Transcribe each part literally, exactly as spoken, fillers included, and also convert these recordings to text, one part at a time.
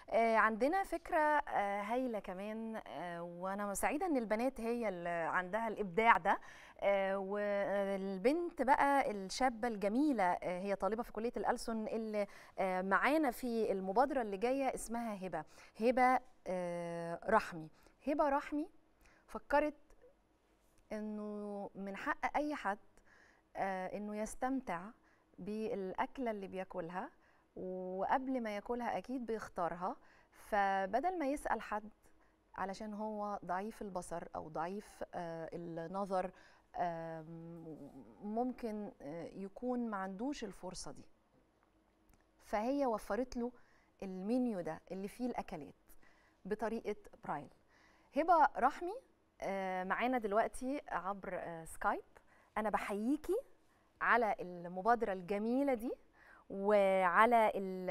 آه، عندنا فكرة آه، هايلة كمان، آه، وأنا سعيدة إن البنات هي اللي عندها الإبداع ده. آه، والبنت بقى الشابة الجميلة، آه، هي طالبة في كلية الألسن اللي آه، معانا في المبادرة اللي جاية، اسمها هبة. هبة آه، رحمي. هبة رحمي فكرت إنه من حق أي حد آه، إنه يستمتع بالأكلة اللي بياكلها، وقبل ما ياكلها أكيد بيختارها. فبدل ما يسأل حد علشان هو ضعيف البصر أو ضعيف آه، النظر، آم، ممكن آه، يكون ما عندوش الفرصة دي، فهي وفرت له المنيو ده اللي فيه الأكلات بطريقة برايل. هبة رحمي آه، معانا دلوقتي عبر آه، سكايب. أنا بحييكي على المبادرة الجميلة دي، وعلى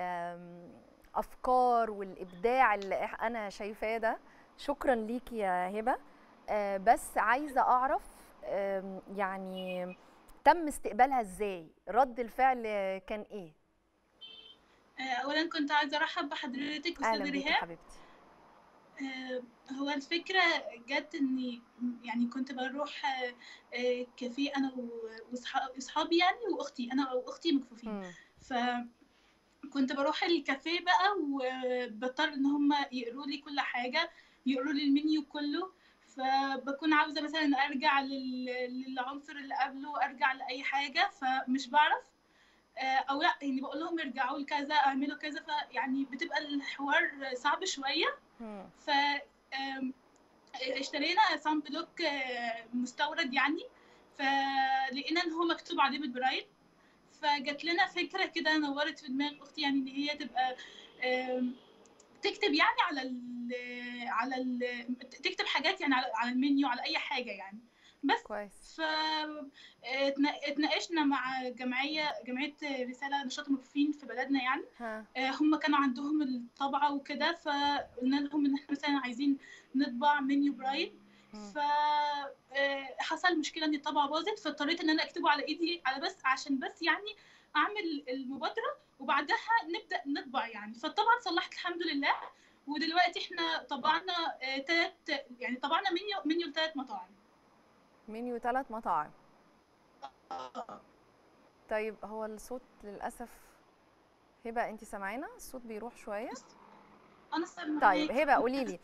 الأفكار والإبداع اللي إح- أنا شايفاه ده. شكرا ليكي يا هبة. آه، بس عايزة أعرف، آم، يعني تم استقبالها إزاي؟ رد الفعل كان إيه؟ آه، أولا كنت عايزة أرحب بحضرتك أهلا أستاذة بيكي ريهام. حبيبتي. آه، هو الفكرة جت إني يعني كنت بروح آه، آه، كافيه أنا وأصحابي يعني وأختي، أنا وأختي مكفوفين. مم. فكنت بروح الكافيه بقى وبضطر إن هم يقروا لي كل حاجة، يقروا لي المنيو كله. فبكون عاوزة مثلا أرجع لل- للعنصر اللي قبله، أرجع لأي حاجة فمش بعرف. آه، او لا يعني بقول لهم ارجعوا لكذا اعملوا كذا، فيعني بتبقى الحوار صعب شويه. مم. ف آم، اشترينا سان بلوك آه، مستورد يعني، فلقينا ان هو مكتوب عليه بالبرايل. فجات لنا فكره كده نورت في دماغ اختي، يعني ان هي تبقى آم، تكتب يعني على ال على ال تكتب حاجات يعني على على المنيو، على اي حاجه يعني. بس كويس. ف اتنا- اتناقشنا مع جمعيه جمعيه رساله نشاط المكفوفين في بلدنا يعني. ها. آه، هم كانوا عندهم الطبعه وكده، فقلنا لهم ان احنا مثلا عايزين نطبع منيو برايل. مم. ف آه، حصل مشكله ان الطبعه باظت، فاضطريت ان انا اكتبه على ايدي، على بس عشان بس يعني اعمل المبادره وبعدها نبدا نطبع يعني. فطبعا صلحت الحمد لله. ودلوقتي احنا طبعنا ثلاث يعني طبعنا منيو منيو لثلاث مطاعم. منيو ثلاث مطاعم. آه. طيب هو الصوت للأسف، هبة أنت سامعانا؟ الصوت بيروح شوية. بس انا طيب سامعاكي. هبه قولي لي،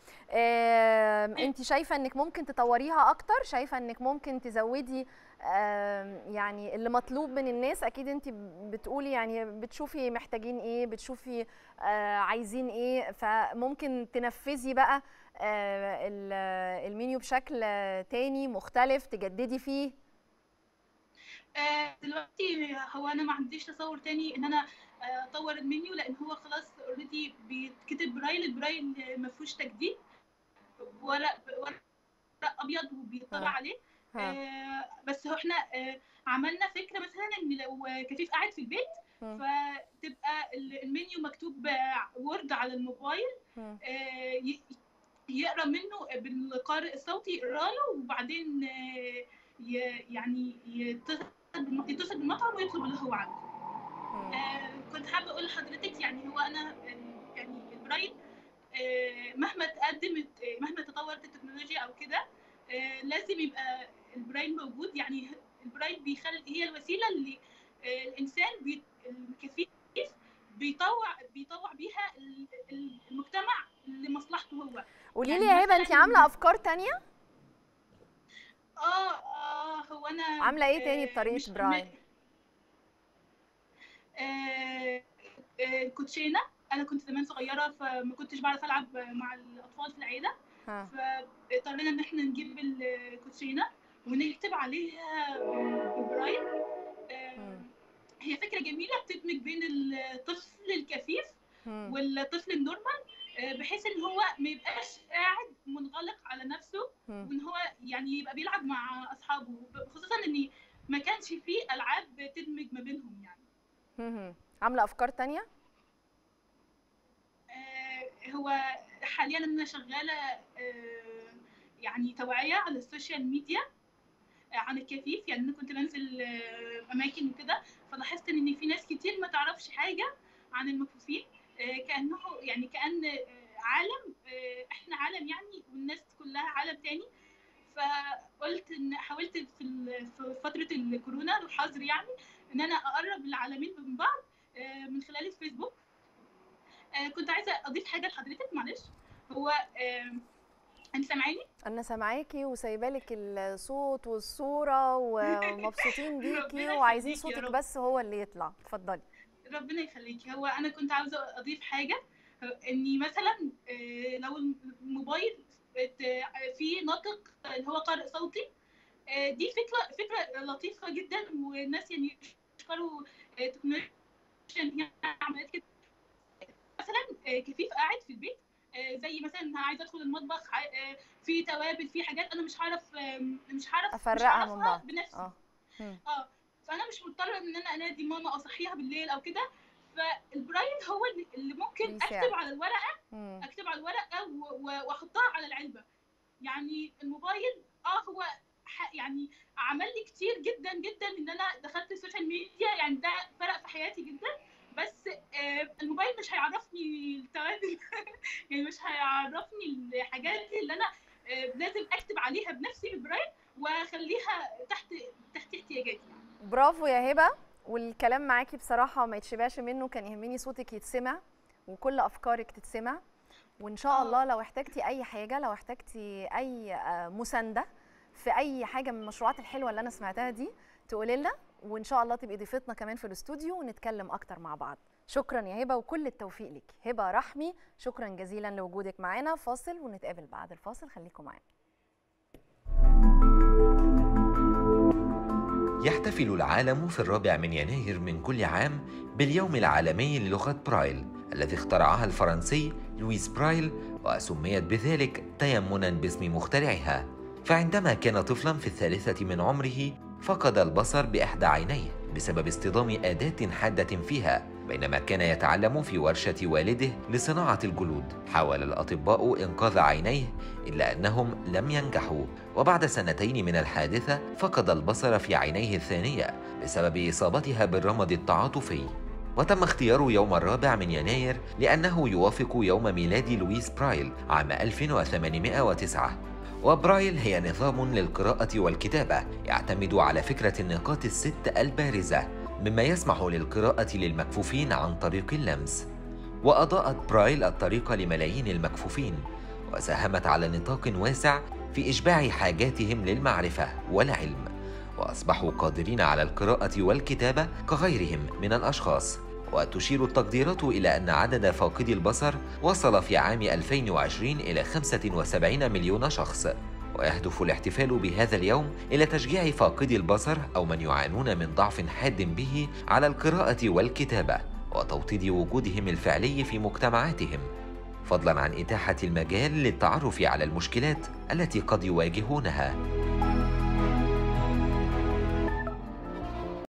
انت شايفه انك ممكن تطوريها اكتر؟ شايفه انك ممكن تزودي آم، يعني اللي مطلوب من الناس؟ اكيد انت بتقولي يعني بتشوفي محتاجين ايه، بتشوفي آه، عايزين ايه، فممكن تنفذي بقى آه، ال- المنيو بشكل آه، تاني مختلف تجددي فيه. آه، دلوقتي هو انا ما عنديش تصور تاني ان انا آه، اطور المنيو، لان هو خلاص اوريدي بيتكتب برايل. البرايل ما فيهوش تجديد. ورق ورق ابيض وبيطبع ها. عليه. ها. آه، بس هو احنا آه، عملنا فكره مثلا ان لو كفيف قاعد في البيت مم. فتبقى المنيو مكتوب وورد على الموبايل. مم. آه، ي- يقرا منه بالقارئ الصوتي، يقرا له وبعدين آه، ي- يعني يتصل يتصل بالمطعم ويطلب اللي هو عاوزه. مم. آه، كنت حابه اقول لحضرتك يعني هو انا ال- يعني البرايل آه، مهما تقدمت آه، مهما تطورت التكنولوجيا او كده آه، لازم يبقى البرايل موجود يعني. البرايل بيخلي هي الوسيله اللي آه، الانسان بي الكفيف بيطوع بيطوع بيها ال- ال- المجتمع لمصلحته هو. قولي لي يعني يا هبه، مثلا انت عامله افكار تانية؟ اه اه هو انا عامله ايه تاني آه بطريقه مش م- برايل؟ آه آه الكوتشينه. انا كنت زمان صغيره فما كنتش بعرف العب مع الاطفال في العيله، ها. فاضطرينا ان احنا نجيب الكوتشينه ونكتب عليها بالبرايل. آه، مم. هي فكره جميله بتدمج بين الطفل الكفيف مم. والطفل النورمال، آه، بحيث ان هو ما يبقاش قاعد منغلق على نفسه، مم. وان هو يعني يبقى بيلعب مع اصحابه، خصوصا ان ما كانش فيه العاب تدمج ما بينهم يعني. مم. عامله افكار تانية؟ آه، هو حاليا انا شغاله آه، يعني توعيه على السوشيال ميديا آه، عن الكفيف. يعني انا كنت بنزل آه، اماكن وكده، فلاحظت ان في ناس كتير ما تعرفش حاجه عن المكفوفين. كانه يعني كان عالم، احنا عالم يعني والناس كلها عالم تاني. فقلت ان حاولت في في فتره الكورونا الحظر يعني ان انا اقرب العالمين من بعض من خلال الفيسبوك. كنت عايزه اضيف حاجه لحضرتك معلش. هو انت سامعاني؟ انا سامعاكي وسايبالك الصوت والصوره ومبسوطين بيكي وعايزين صوتك بس هو اللي يطلع. اتفضلي. ربنا يخليكي. هو انا كنت عاوزه اضيف حاجه، اني مثلا لو الموبايل في ناطق اللي هو قارئ صوتي، دي فكره فكره لطيفه جدا، والناس يعني يشكروا تكنولوجيا ان هي عملت كده. مثلا كفيف قاعد في البيت، زي مثلا عايزه ادخل المطبخ، في توابل، في حاجات انا مش هعرف مش هعرف افرقها من بعض بنفسي. اه اه فانا مش مضطره ان انا انادي ماما او اصحيها بالليل او كده. فالبرايل هو اللي ممكن بيساعد. اكتب على الورقه مم. اكتب على الورقه واحطها على العلبه. يعني الموبايل اه هو يعني عمل لي كتير جدا جدا ان انا دخلت السوشيال ميديا، يعني ده فرق في حياتي جدا. بس آه الموبايل مش هيعرفني التوابل يعني مش هيعرفني الحاجات اللي انا آه لازم اكتب عليها بنفسي بالبرايل واخليها تحت تحت احتياجاتي يعني. برافو يا هبه، والكلام معاكي بصراحه ما يتشبعش منه. كان يهمني صوتك يتسمع وكل افكارك تتسمع، وان شاء الله لو احتجتي اي حاجه، لو احتجتي اي مسانده في اي حاجه من المشروعات الحلوه اللي انا سمعتها دي تقولي لنا، وان شاء الله تبقي ضيفتنا كمان في الاستوديو ونتكلم اكتر مع بعض. شكرا يا هبه وكل التوفيق لك. هبه رحمي، شكرا جزيلا لوجودك معانا. فاصل ونتقابل بعد الفاصل، خليكم معانا. يحتفل العالم في الرابع من يناير من كل عام باليوم العالمي للغة برايل الذي اخترعها الفرنسي لويس برايل، وسميت بذلك تيمنا باسم مخترعها. فعندما كان طفلا في الثالثة من عمره فقد البصر بإحدى عينيه بسبب اصطدام أداة حادة فيها بينما كان يتعلم في ورشة والده لصناعة الجلود. حاول الأطباء إنقاذ عينيه إلا أنهم لم ينجحوا، وبعد سنتين من الحادثة فقد البصر في عينيه الثانية بسبب إصابتها بالرمد التعاطفي. وتم اختيار يوم الرابع من يناير لأنه يوافق يوم ميلاد لويس برايل عام ألف وثمانمائة وتسعة. وبرايل هي نظام للقراءة والكتابة يعتمد على فكرة النقاط الست البارزة، مما يسمح للقراءة للمكفوفين عن طريق اللمس. وأضاءت برايل الطريق لملايين المكفوفين، وساهمت على نطاق واسع في إشباع حاجاتهم للمعرفة والعلم، وأصبحوا قادرين على القراءة والكتابة كغيرهم من الأشخاص. وتشير التقديرات إلى أن عدد فاقدي البصر وصل في عام ألفين وعشرين إلى خمسة وسبعين مليون شخص. ويهدف الاحتفال بهذا اليوم إلى تشجيع فاقدي البصر أو من يعانون من ضعف حاد به على القراءة والكتابة، وتوطيد وجودهم الفعلي في مجتمعاتهم، فضلاً عن إتاحة المجال للتعرف على المشكلات التي قد يواجهونها.